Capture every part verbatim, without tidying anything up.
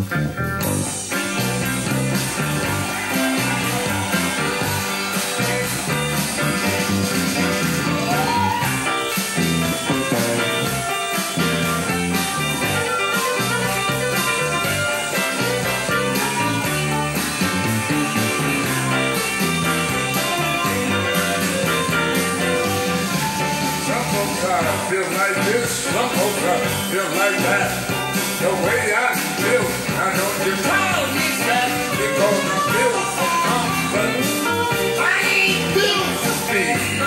Feel like this, some folks feel like that. The way I feel, I know you call me that because I'm built for comfort. I ain't built for speed.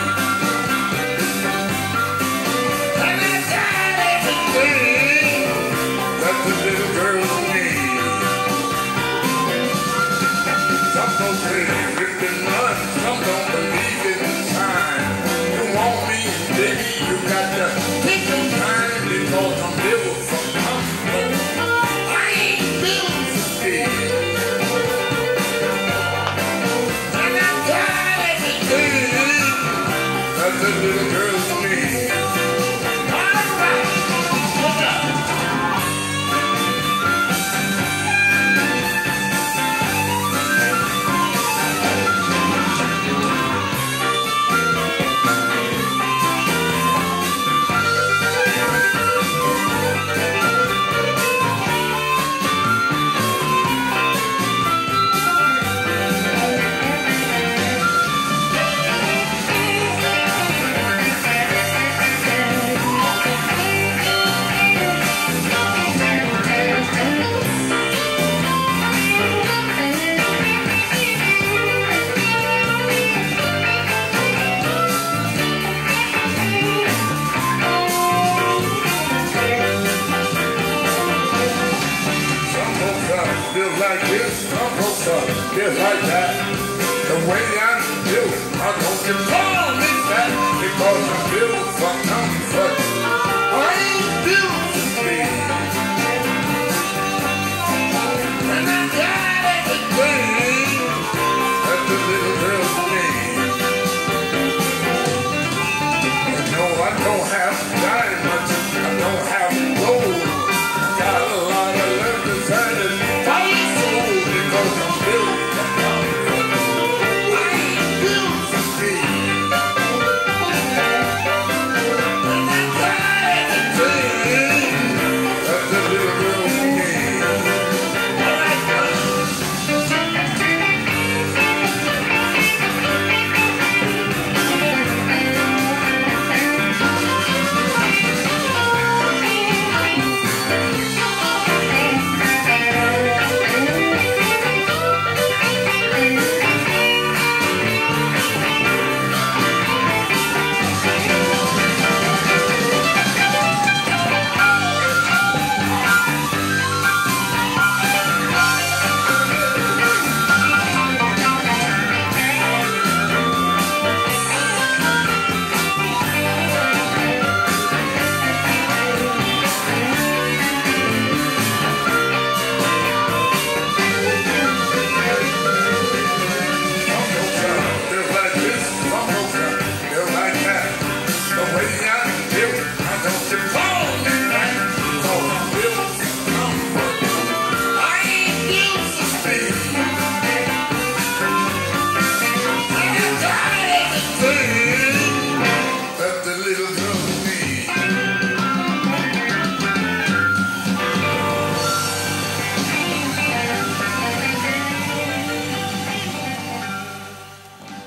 And I got everything that the little girls need. Some folks say they rip and run, some don't believe in time. You want me, baby, you got to take some time because I'm built for comfort. I ain't built for speed. And I got everything that the little girls need. All right, look up. Feel like that, the way I'm built, I don't you call me that because I'm built for comfort. I ain't built for speed.